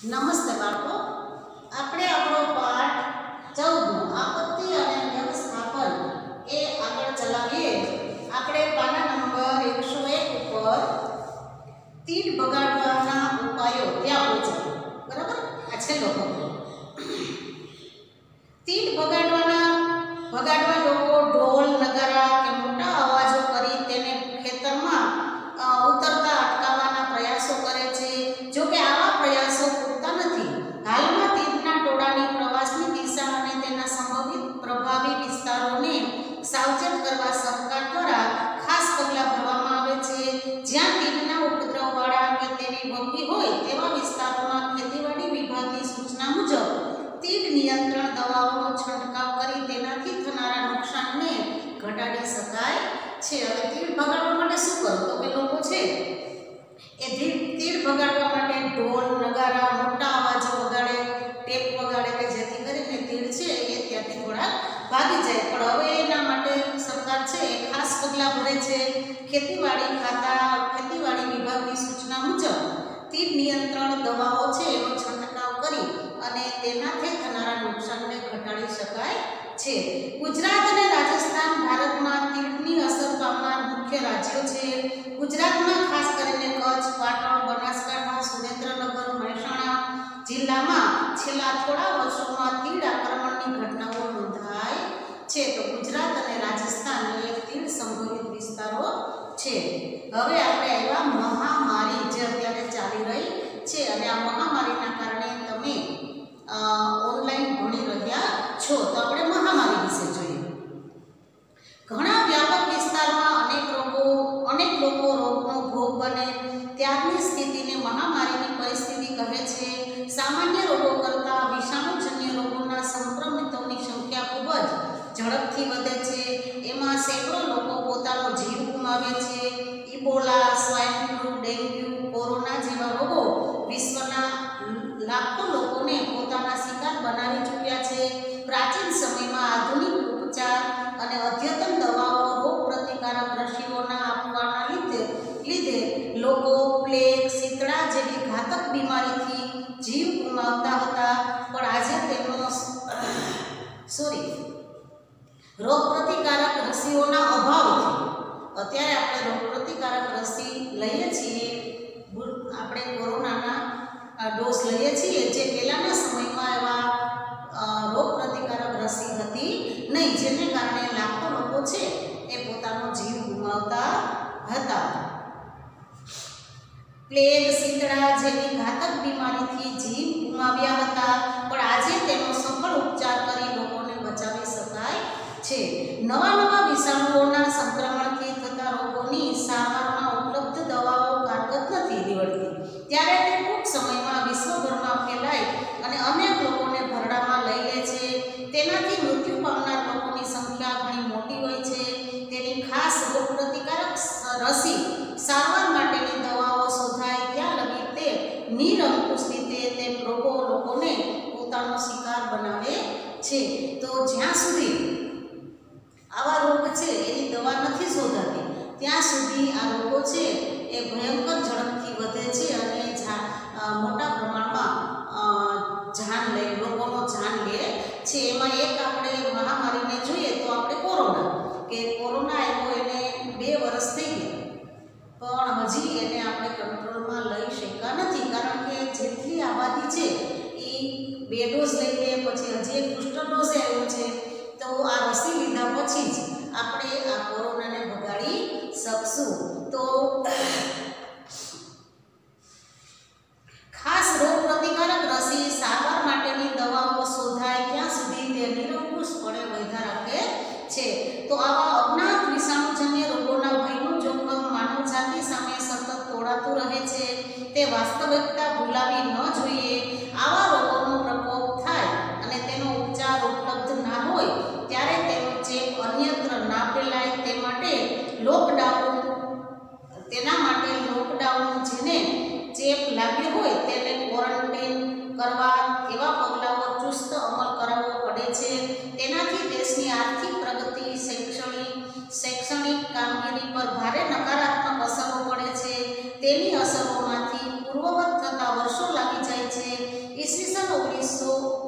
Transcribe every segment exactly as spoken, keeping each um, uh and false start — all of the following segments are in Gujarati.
નમસ્તે બાળકો, આપણે આપણો પાઠ ચૌદ આપત્તિ અને વ્યવસ્થાપન એ આગળ ચલાવીએ. આપણે પાના નંબર એકસો એક ઉપર તીડ બગાડવાના ઉપાયો ત્યાં પહોંચ્યા. બરાબર, આ છેલ્લો ફકરો. તીડ બગાડવાના બગાડવા લોકો ઢોલ નગારા કે મોટા અવાજો કરી તેને ખેતરમાં ઉતરતા અટકાવવાના પ્રયાસો કરે છે. જો કે આવા પ્રયાસો પૂરતા નથી. હાલમાં તીડના ટોળાની પ્રવાસની દિશા અને તેના સંભવિત પ્રભાવી વિસ્તારોને સાવચેત કરવા સરકાર દ્વારા ખાસ પગલાં ભરવામાં આવે છે. જ્યાં તીડના ઉપદ્રવવાળા કે તેની વકી હોય તેવા વિસ્તારોમાં ખેતીવાડી વિભાગની સૂચના મુજબ તીડ નિયંત્રણ દવાઓનો છંટકાવ કરી તેનાથી થનારા નુકસાનને ઘટાડી શકાય છે. હવે તીડ ભગાડવા માટે શું કરો? તો કે લોકો છે એ તીડ ભગાડવા માટે ઢોલ નગારા મોટા અવાજો વગાડે, ટેપ વગાડે કે જેથી કરીને તીડ છે એ ત્યાંથી થોડા ભાગી જાય. પણ હવે એના માટે સરકાર છે એ ખાસ પગલાં ભરે છે. ખેતીવાડી ખાતા ખેતીવાડી વિભાગની સૂચના મુજબ તીડ નિયંત્રણ દવાઓ છે એનો છંટકાવ કરી અને તેનાથી થનારા નુકસાનને ઘટાડી શકાય છે. ગુજરાત અને રાજસ્થાન ભારતમાં તીડની અસર પામનાર મુખ્ય રાજ્યો છે. ગુજરાતમાં ખાસ કરીને કચ્છ, પાટણ, બનાસકાંઠા, સુરેન્દ્રનગર, મહેસાણા જિલ્લામાં છેલ્લા થોડા વર્ષોમાં તીડ આક્રમણની ઘટનાઓ નોંધાય છે. તો ગુજરાત અને રાજસ્થાન એ તીડ સંભવિત વિસ્તારો છે. હવે આપણે આવ્યા મહામારી જે અત્યારે ચાલી રહી છે અને આ મહામારીના કારણે તમે ઓનલાઈન ભણી રહ્યા છો. તો આપણે મહામારી વિશે જોઈએ. ઘણા વ્યાપક વિસ્તારમાં અનેક રોગો અનેક લોકો રોગનો ભોગ બને ત્યારની સ્થિતિને મહામારીની પરિસ્થિતિ કહે છે. સામાન્ય રોગો કરતાં વિષાણુજન્ય રોગોના સંક્રમિતોની સંખ્યા ખૂબ જ ઝડપથી વધે છે. એમાં સેંકડો લોકો પોતાનો જીવ ગુમાવે છે. Ebola, swine flu, dengue, corona જેવા રોગો વિશ્વના લાખો લોકોને પોતાના શિકાર બનાવી ચૂક્યા છે. પ્રાચીન સમયમાં આધુનિક ઉપચાર અને અદ્યતન દવાઓ રોગ પ્રતિકારક રસીઓના આપવાના લીધે લીધે લોકો પ્લેગ, શીતળા જેવી ઘાતક બીમારીથી જીવ ગુમાવતા હતા. પણ આજે તેનો સોરી રોગ પ્રતિકારક રસીઓના અભાવથી અત્યારે આપણે રોગ પ્રતિકારક રસી લઈએ છીએ. આપણે કોરોનાના ડોઝ લઈએ છીએ જે પહેલાંના સમયમાં એવા રોગ પ્રતિકારક રસી હતી નહીં, જેને કારણે લાખો લોકો છે એ પોતાનો જીવ ગુમાવતા હતા. પ્લેગ, શીતળા જેવી ઘાતક બીમારીથી જીવ ગુમાવ્યા હતા. પણ આજે તેનો સફળ ઉપચાર કરી લોકોને બચાવી શકાય છે. નવા નવા વિષાણુઓના સંક્રમણથી થતા રોગોની સારવારમાં ઉપલબ્ધ દવાઓ કારગત નથી નીવડતી. ત્યારે તે ટૂંક સમયમાં વિશ્વભરમાં ફેલાય અને અનેક લોકોને ભરડામાં લઈ લે છે. તેનાથી મૃત્યુ પામનાર લોકોની સંખ્યા ઘણી મોટી હોય છે. તેની ખાસ રોગ પ્રતિકારક રસી સારવાર માટેની દવાઓ શોધાય ત્યાં લગી તે નિરંકુશ રીતે તે રોગો લોકોને પોતાનો શિકાર બનાવે છે. તો જ્યાં સુધી આવા રોગ છે એની દવા નથી શોધાતી ત્યાં સુધી આ રોગો છે એ ભયંકર ઝડપથી વધે છે અને મોટા પ્રમાણમાં જાન લે લોકોનો જાન લે છે. એમાં એક આપણે મહામારીને જોઈએ તો આપણે કોરોના કે કોરોના આવ્યો એને બે વર્ષ થઈ ગયા પણ હજી એને આપણે કંટ્રોલમાં લઈ શક્યા નથી. કારણ કે જેટલી આબાદી છે એ બે ડોઝ લઈ લે, પછી હજી એક બુસ્ટર ડોઝ આવ્યો છે. તો આ રસી લીધા પછી જ આપણે આ કોરોનાને ભગાડી શકશું. તો ખાસ રોગ પ્રતિકારક રસી સારવાર માટેની દવાઓ શોધાય ત્યાં સુધી તે નિરંકુશપણે વૈધા રાખે છે. તો આવા અજ્ઞાત વિષાણુજન્ય રોગોના ભયનું જોખમ માનવજાતિ સામે સતત તોડાતું રહે છે. તે વાસ્તવિકતા ભૂલાવી ન જોઈએ. આવા રોગોનો પ્રકોપ થાય અને તેનો ઉપચાર ઉપલબ્ધ ના હોય ત્યારે તેનો ચેપ અન્યત્ર ના ફેલાય તે માટે લોકડાઉન તેના માટે લોકડાઉન જેને ચેપ લાગ્યો હોય તેને ક્વોરન્ટાઇન કરવા એવા પગલાઓ ચુસ્ત અમલ કરાવવો પડે છે. તેનાથી દેશની આર્થિક પ્રગતિ, શૈક્ષણિક શૈક્ષણિક કામગીરી પર ભારે નકારાત્મક અસરો પડે છે. તેની અસરોમાંથી પૂર્વવત થતા વર્ષો લાગી જાય છે.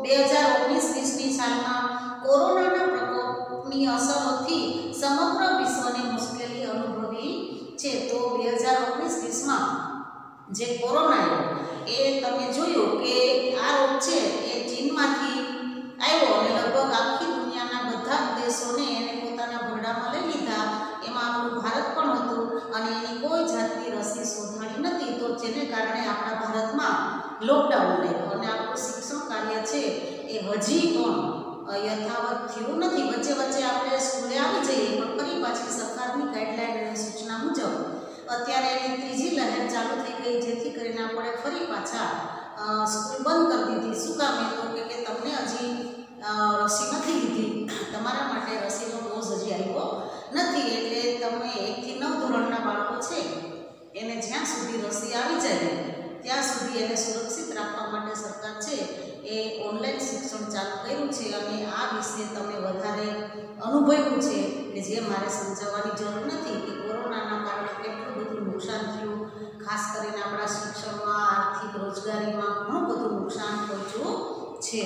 બે હજાર ઓગણીસ વીસની સાલમાં કોરોનાના પ્રકોપની અસરોથી સમગ્ર વિશ્વને મુશ્કેલી અનુભવી છે. તો બે હજાર ઓગણીસ વીસમાં જે કોરોના આવ્યો એ તમે જોયું કે આ રોગ છે એ ચીનમાંથી આવ્યો અને લગભગ આખી દુનિયાના બધા જ દેશોને એને પોતાના ભરડામાં લઈ લીધા. એમાં આપણું ભારત પણ હતું અને એની કોઈ જાતની રસી શોધાણી નથી. તો જેને કારણે આપણા ભારતમાં લોકડાઉન લાગ્યું અને આપણું શિક્ષણ કાર્ય છે એ હજી પણ યથાવત થયું નથી. વચ્ચે વચ્ચે આપણે સ્કૂલે આવી જઈએ પણ ફરી પાછી સરકારની ગાઈડલાઈન અને સૂચના મુજબ અત્યારે એની ત્રીજી લહેર ચાલુ થઈ ગઈ, જેથી કરીને આપણે ફરી પાછા સ્કૂલ બંધ કરી દીધી. શું કામ? એ તો કે તમને હજી રસી નથી લીધી, તમારા માટે રસીનો ડોઝ હજી આવ્યો નથી. એટલે તમે એકથી નવ ધોરણના બાળકો છે એને જ્યાં સુધી રસી આવી જાય ત્યાં સુધી એને સુરક્ષિત રાખવા માટે સરકાર છે એ ઓનલાઈન શિક્ષણ ચાલુ કર્યું છે. અને આ વિશે તમે વધારે અનુભવ્યું છે કે જે મારે સમજાવવાની જરૂર નથી કે કોરોનાના કારણે કેટલું બધું નુકસાન થયું. ખાસ કરીને આપણા શિક્ષણમાં, આર્થિક, રોજગારીમાં ઘણું બધું નુકસાન પહોંચ્યું છે.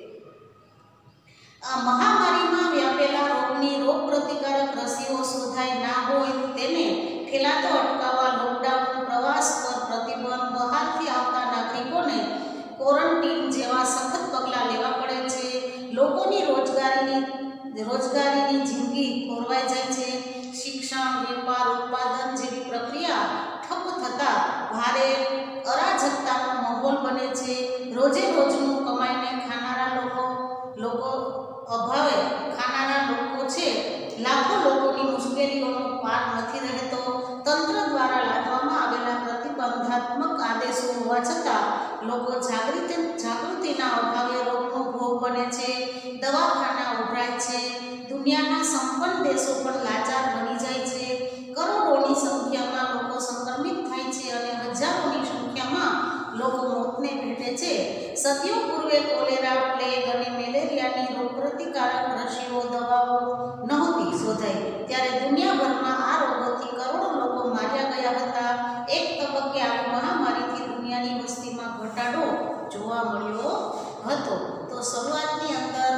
આ મહામારીમાં વ્યાપેલા રોગની રોગ પ્રતિકારક રસીઓ શોધાઈ ના હોય તેને ફેલાતો અટકાવવા લોકડાઉન, પ્રવાસ પર પ્રતિબંધ, બહારથી આવતા નાગરિકોને ક્વોરન્ટીન જેવા સખત પગલાં લેવા પડે છે. લોકોની રોજગારીની રોજગારીની જિંદગી ખોરવાઈ જાય છે. શિક્ષણ, વેપાર, ઉત્પાદન જેવી પ્રક્રિયા ઠપ થતાં ભારે અરાજકતાનો માહોલ બને છે. રોજે રોજનું કમાઈને ખાનારા લોકો લોકો અભાવે ખાનારા લોકો છે લાખો લોકોની મુશ્કેલીઓનો પાર નથી રહેતો. તંત્ર દ્વારા લાદવામાં આવેલા પ્રતિબંધાત્મક આદેશો હોવા છતાં લોકો જાગૃતિ જાગૃતિના અભાવે રોગનો ભોગ બને છે. દવાખાના ઉભરાય છે. દુનિયાના સંપન્ન દેશો પણ લાચાર બની જાય છે. કરોડોની સંખ્યામાં લોકો સંક્રમિત થાય છે અને હજારોની સંખ્યામાં લોકો મોતને ભેટે છે. સદીઓ પૂર્વે કોલેરા, પ્લેગ અને મેલેરિયાની રોગપ્રતિકારક રસીઓ, દવાઓ નહોતી શોધાઈ ત્યારે દુનિયાભરમાં આ રોગોથી કરોડો લોકો માર્યા ગયા હતા. એક તબક્કે આવી મહામારીથી દુનિયાની વસ્તીમાં ઘટાડો જોવા મળ્યો હતો. તો શરૂઆતની અંદર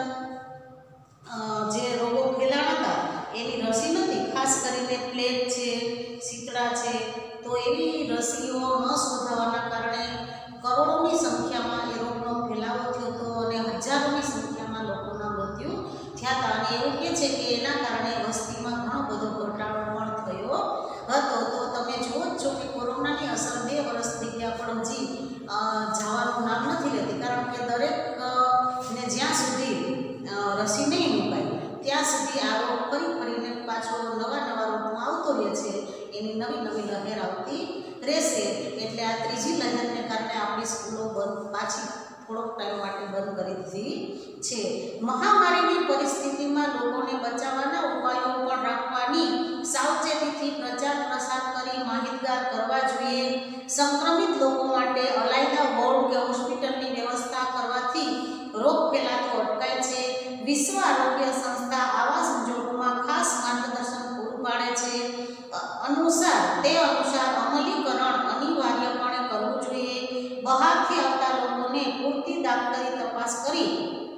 જે રોગો ફેલાણા હતા એની રસી નથી. ખાસ કરીને પ્લેગ છે, શીતળા છે, તો એવી રસીઓ ન શોધાવાના કારણે કરોડોની સંખ્યામાં એ રોગનો ફેલાવો થયો હતો અને હજારોની સંખ્યામાં લોકોના મૃત્યુ થયા હતા. અને એવું કહે છે કે એના કારણે વસ્તીમાં ઘણો બધો ઘટાડો પણ થયો હતો. તો તમે જુઓ જ છો કે કોરોનાની અસર બે વર્ષ થઈ ગયા પણ હજી જવાનું નામ નથી લેતી. કારણ કે દરેકને જ્યાં સુધી રસી નહીં મુકાય ત્યાં સુધી આ રોગ ફરી ફરીને પાછો નવા નવા રોગમાં આવતો રહે છે. એની નવી નવી લહેર આવતી રહેશે. એટલે આ ત્રીજી લહેરને કારણે આપણી સ્કૂલો બંધ પાછી થોડોક ટાઈમ માટે બંધ કરી દીધી છે. મહામારીની પરિસ્થિતિમાં લોકોને બચાવવાના ઉપાયો પણ રાખવાની સાવચેતીથી પ્રચાર પ્રસાર કરી માહિતગાર કરવા જોઈએ. સંક્રમિત લોકો માટે અલાયદા વોર્ડ કે હોસ્પિટલની વ્યવસ્થા કરવાથી રોગ ફેલાતો અટકાય છે. વિશ્વ આરોગ્ય સંસ્થા આવા સંજોગોમાં ખાસ માર્ગદર્શન પૂરું પાડે છે. અનુસાર તે અનુસાર અમલીકરણ અનિવાર્યપણે કરવું જોઈએ. બહારથી આવતા લોકોને પૂરતી દાખલાની તપાસ કરી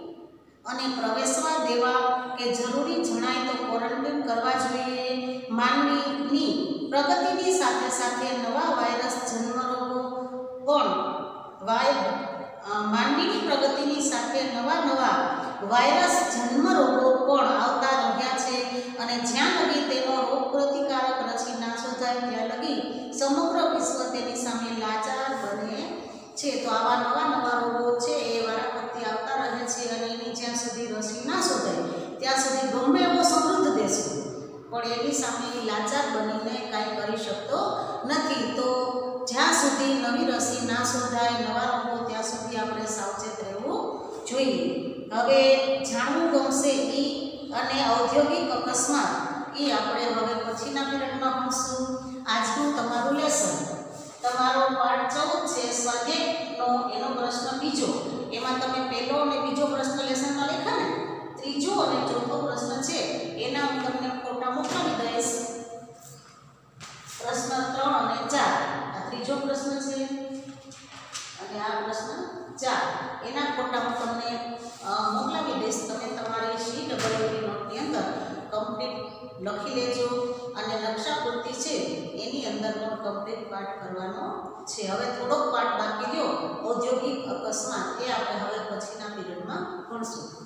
અને પ્રવેશવા દેવા કે જરૂરી જણાય તો ક્વોરન્ટીન કરવા જોઈએ. માનવીની પ્રગતિની સાથે સાથે નવા વાયરસ જન્મરોગો પણ વાય માનવીની પ્રગતિની સાથે નવા નવા વાયરસ જન્મરોગો પણ આવતા રહ્યા છે અને જ્યાં લગી તેનો રોગ પ્રતિકારક રસી ના શોધાય ત્યાં લગી સમગ્ર વિશ્વ તેની સામે લાચાર બને છે. તો આવા નવા નવા રોગો છે એ વારાફરતી આવતા રહે છે અને એની જ્યાં સુધી રસી ના શોધાય ત્યાં સુધી ગમે એવો સમૃદ્ધ દેશ પણ એની સામે લાચાર બનીને કાંઈ કરી શકતો નથી. તો જ્યાં સુધી નવી રસી ના શોધાય, નવા રોગો, ત્યાં સુધી આપણે સાવચેત રહેવું જોઈએ. હવે જાણવું ગમશે ઈ અને ઔદ્યોગિક અકસ્માત એ આપણે હવે પછીના પીરિયડમાં ભણશું. આજનું તમારું લેસન તમારો પાઠ ચૌદ છે સ્વાધ્યાયનો એનો પ્રશ્ન બીજો. એમાં તમે પહેલો અને બીજો પ્રશ્ન લેસનમાં લખ્યા ને, ત્રીજો અને ચોથો પ્રશ્ન છે એના હું તમને ફોટા મોકલાવી દઈશ. પ્રશ્ન ત્રણ અને ચાર આ ત્રીજો પ્રશ્ન છે અને આ પ્રશ્ન ચાર એના ફોટા હું તમને કમ્પ્લીટ પાઠ કરવાનો છે. હવે થોડોક પાઠ બાકી રહ્યો ઔદ્યોગિક અકસ્માત, એ આપણે હવે પછીના પીરિયડમાં ભણશું.